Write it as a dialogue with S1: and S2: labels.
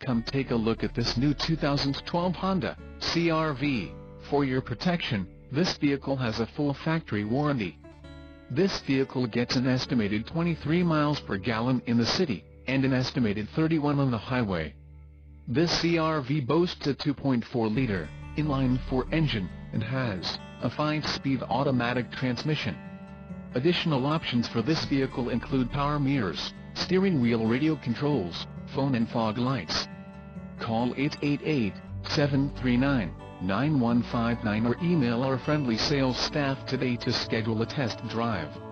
S1: Come take a look at this new 2012 Honda CR-V. For your protection, this vehicle has a full factory warranty. This vehicle gets an estimated 23 miles per gallon in the city, and an estimated 31 on the highway. This CR-V boasts a 2.4-liter inline-4 engine, and has a 5-speed automatic transmission. Additional options for this vehicle include power mirrors, steering wheel radio controls, phone and fog lights. Call 888-739-9159 or email our friendly sales staff today to schedule a test drive.